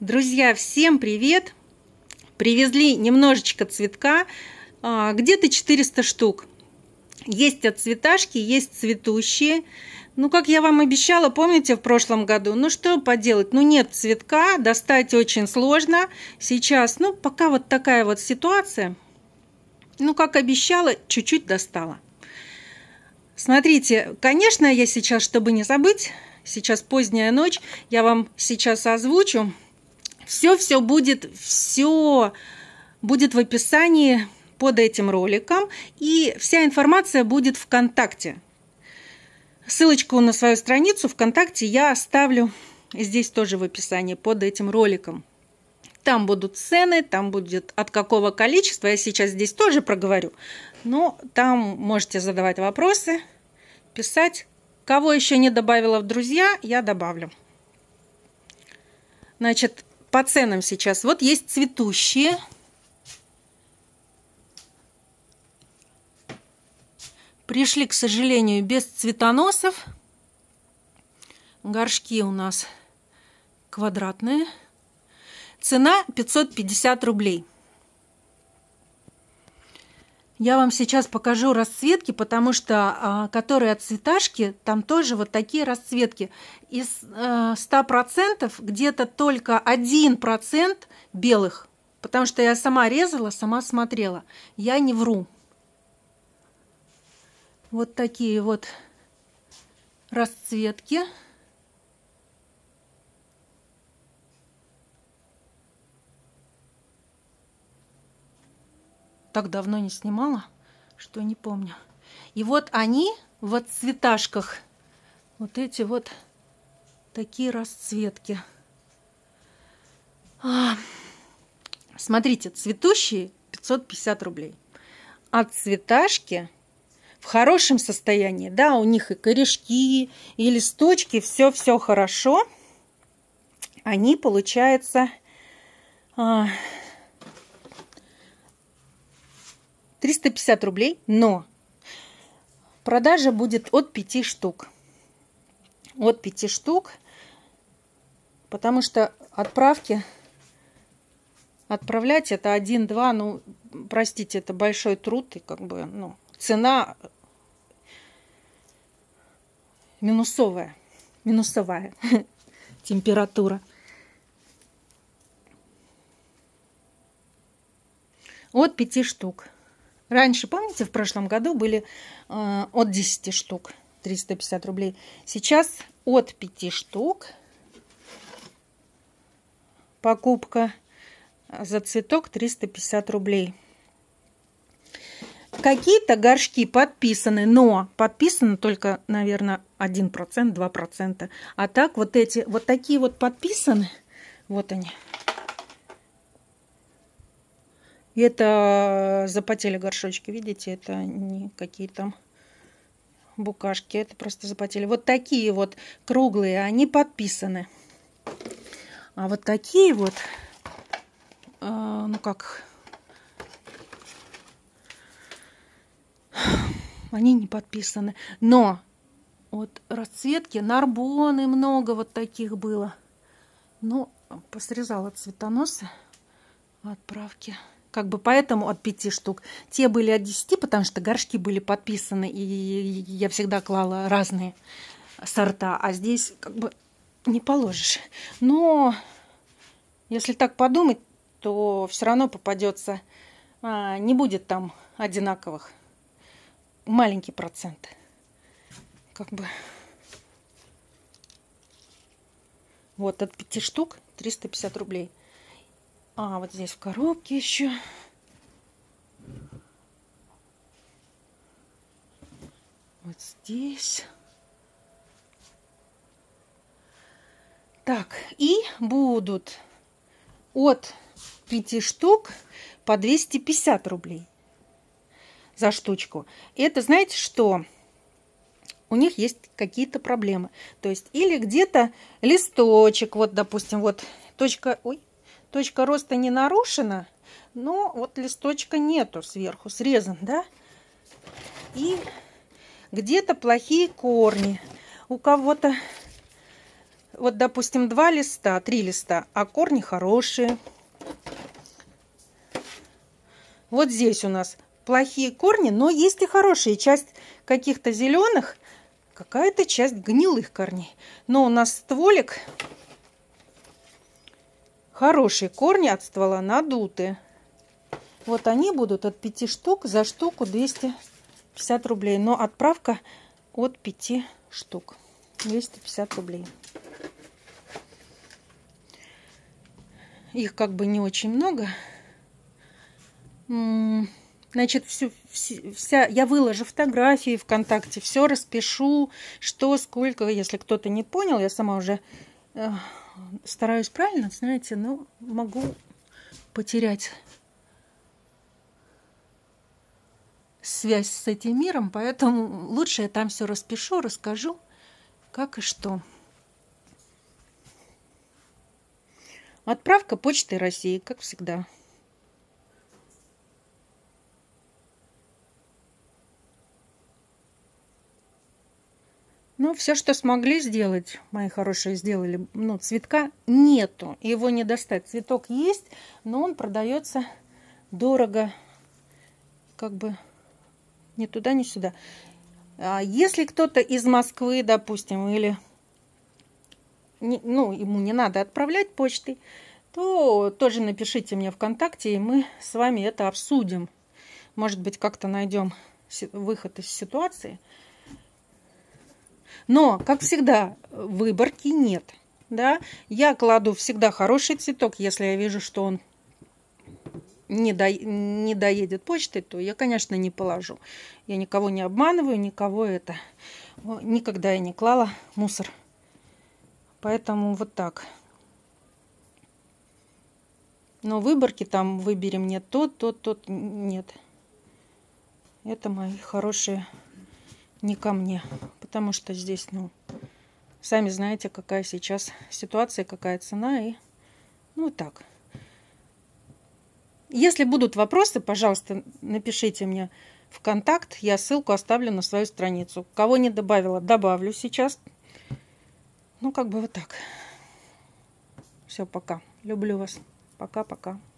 Друзья, всем привет! Привезли немножечко цветка, где-то 400 штук. Есть отцветашки, есть цветущие. Ну, как я вам обещала, помните, в прошлом году? Ну, что поделать? Ну, нет цветка, достать очень сложно. Сейчас, пока вот такая вот ситуация. Ну, как обещала, чуть-чуть достала. Смотрите, конечно, я сейчас, чтобы не забыть, сейчас поздняя ночь, я вам сейчас озвучу. Все будет в описании под этим роликом, и вся информация будет ВКонтакте. Ссылочку на свою страницу ВКонтакте я оставлю здесь тоже в описании под этим роликом. Там будут цены, там будет от какого количества, я сейчас здесь тоже проговорю, но там можете задавать вопросы, писать. Кого еще не добавила в друзья, я добавлю. Значит, по ценам сейчас. Вот есть цветущие. Пришли, к сожалению, без цветоносов. Горшки у нас квадратные. Цена 550 рублей. Я вам сейчас покажу расцветки, потому что которые отцветашки, там тоже вот такие расцветки. Из 100% где-то только 1% белых, потому что я сама резала, сама смотрела. Я не вру. Вот такие вот расцветки. Так давно не снимала, что не помню. И вот они в отцветашках. Вот эти вот такие расцветки. Смотрите, цветущие 550 рублей. Отцветашки в хорошем состоянии. Да, у них и корешки, и листочки, все хорошо. Они, получается, 350 рублей, но продажа будет от 5 штук. От 5 штук, потому что отправлять это 1-2, простите, это большой труд, и цена минусовая температура. От 5 штук. Раньше, помните, в прошлом году были от 10 штук 350 рублей. Сейчас от 5 штук покупка за цветок 350 рублей. Какие-то горшки подписаны, но подписаны только, наверное, 1%, 2%. А так вот такие вот подписаны. Вот они. И это запотели горшочки, видите, это не какие там букашки, это просто запотели. Вот такие вот круглые, они подписаны. А вот такие вот, они не подписаны. Но вот расцветки, нарбоны много вот таких было. Но посрезала цветоносы отправки. Поэтому от 5 штук. Те были от 10, потому что горшки были подписаны, и я всегда клала разные сорта. А здесь не положишь. Но если так подумать, то все равно попадется, не будет там одинаковых. Маленький процент. Вот от 5 штук 350 рублей. Вот здесь в коробке еще. Вот здесь. Так, и будут от 5 штук по 250 рублей за штучку. Это, знаете что? У них есть какие-то проблемы. То есть или где-то листочек, вот, допустим, вот точка роста не нарушена, но вот листочка нету сверху, срезан, да? И где-то плохие корни. У кого-то Вот, допустим, 2 листа, 3 листа, а корни хорошие. Вот здесь у нас плохие корни, но есть и хорошие. Часть каких-то зеленых, какая-то часть гнилых корней. Но у нас стволик, хорошие корни от ствола надуты. Вот они будут от 5 штук, за штуку 250 рублей. Но отправка от 5 штук, 250 рублей. Их как бы не очень много. Значит, я выложу фотографии ВКонтакте, все распишу, что, сколько. Если кто-то не понял, я сама уже стараюсь правильно, знаете, но могу потерять связь с этим миром, поэтому лучше я там все распишу, расскажу, как и что. Отправка Почтой России, как всегда. Ну, все, что смогли сделать, мои хорошие, сделали. Ну, цветка нету, его не достать. Цветок есть, но он продается дорого, как бы ни туда, ни сюда. А если кто-то из Москвы, допустим, или ну, ему не надо отправлять почтой, то тоже напишите мне ВКонтакте, и мы с вами это обсудим. Может быть, как-то найдем выход из ситуации. Но, как всегда, выборки нет. Да? Я кладу всегда хороший цветок. Если я вижу, что он не доедет почтой, то я, конечно, не положу. Я никого не обманываю, никого это... Никогда я не клала мусор. Поэтому вот так. Но выборки там выберем не тот, нет. Это мои хорошие не ко мне. Потому что здесь, ну, сами знаете, какая сейчас ситуация, какая цена. И, ну, так. Если будут вопросы, пожалуйста, напишите мне в контакт. Я ссылку оставлю на свою страницу. Кого не добавила, добавлю сейчас. Ну, как бы вот так. Все, пока. Люблю вас. Пока-пока.